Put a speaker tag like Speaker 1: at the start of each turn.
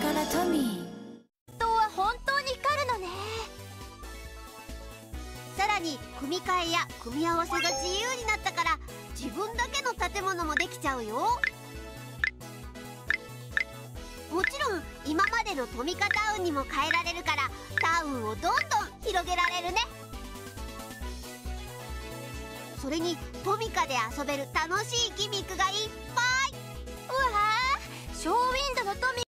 Speaker 1: からトミー。
Speaker 2: 人は本当に光るのね。さらに組み替えや組み合わせが自由になったから自分だけの建物もできちゃうよ。もちろん今までのトミカタウンにも変えられるからタウンをどんどん広げられるね。それにトミカで遊べる楽しいギミックがいっぱい。うわー、ショーウィンドのトミ